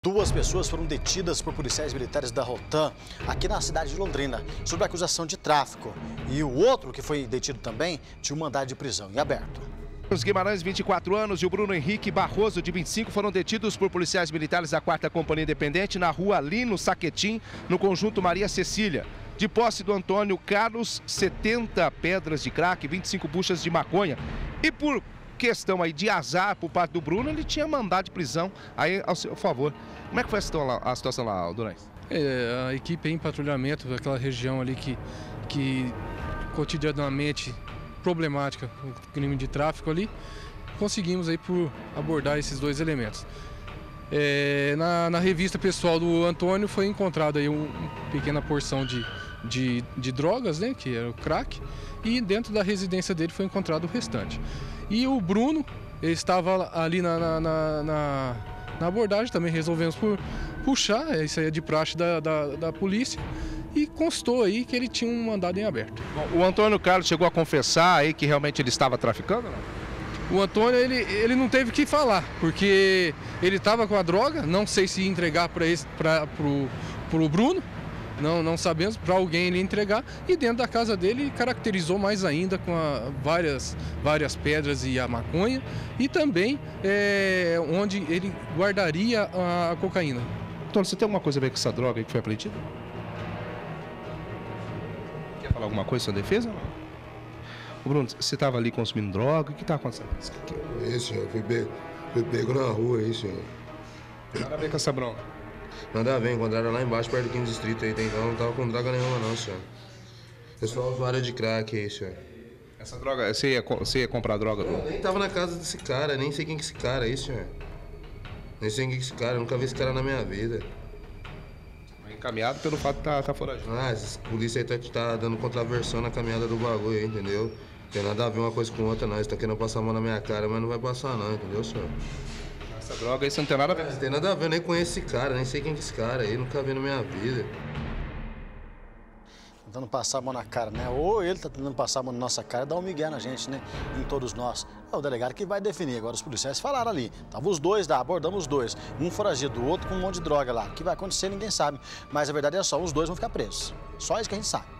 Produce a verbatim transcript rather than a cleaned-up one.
Duas pessoas foram detidas por policiais militares da Rotan, aqui na cidade de Londrina, sob acusação de tráfico. E o outro, que foi detido também, tinha um mandado de prisão em aberto. Os Guimarães, vinte e quatro anos, e o Bruno Henrique Barroso, de vinte e cinco, foram detidos por policiais militares da quarta Companhia Independente na rua Lino Saquetim, no conjunto Maria Cecília. De posse do Antônio Carlos, setenta pedras de crack, vinte e cinco buchas de maconha. E por questão aí de azar por parte do Bruno, ele tinha mandado de prisão aí ao seu favor. Como é que foi a situação lá, a situação lá Durães? É, a equipe em patrulhamento daquela região ali que, que cotidianamente problemática, o crime de tráfico ali, conseguimos aí por abordar esses dois elementos. É, na, na revista pessoal do Antônio foi encontrada aí uma um, pequena porção de, de, de drogas, né, que era o crack, e dentro da residência dele foi encontrado o restante. E o Bruno, ele estava ali na, na, na, na, na abordagem, também resolvemos por puxar, isso aí é de praxe da, da, da polícia, e constou aí que ele tinha um mandado em aberto. Bom, o Antônio Carlos chegou a confessar aí que realmente ele estava traficando, não? O Antônio, ele, ele não teve o que falar, porque ele estava com a droga, não sei se ia entregar para o Bruno, não, não sabemos, para alguém ele entregar, e dentro da casa dele caracterizou mais ainda com a, várias, várias pedras e a maconha, e também é, onde ele guardaria a, a cocaína. Antônio, você tem alguma coisa a ver com essa droga aí que foi apreendida? Quer falar alguma coisa sobre a defesa? Ô Bruno, você estava ali consumindo droga, o que está acontecendo? Isso, senhor, fui pego, fui pego na rua aí, senhor. Nada a ver com essa bronca? Nada a ver, encontraram lá embaixo, perto do quinto distrito aí, então não tava com droga nenhuma não, senhor. Eu sou usuário de crack aí, senhor. Essa droga, você ia, você ia comprar droga? Eu nem tava na casa desse cara, nem sei quem que é esse cara aí, senhor. Nem sei quem que é esse cara, eu nunca vi esse cara na minha vida. Encaminhado pelo fato de estar tá, tá foragido. Ah, essa polícia aí tá, tá dando contraversão na caminhada do bagulho aí, entendeu? Tem nada a ver uma coisa com outra não, eles tá querendo passar a mão na minha cara, mas não vai passar não, entendeu, senhor? Essa droga aí você não tem nada a ver. Não tem nada a ver, eu nem conheço esse cara, nem sei quem que é esse cara aí, nunca vi na minha vida. Tentando passar a mão na cara, né? Ou ele tá tentando passar a mão na nossa cara e dar um migué na gente, né? Em todos nós. É o delegado que vai definir. Agora os policiais falaram ali. Estavam os dois lá, abordamos os dois. Um foragido, o outro com um monte de droga lá. O que vai acontecer ninguém sabe. Mas a verdade é só, os dois vão ficar presos. Só isso que a gente sabe.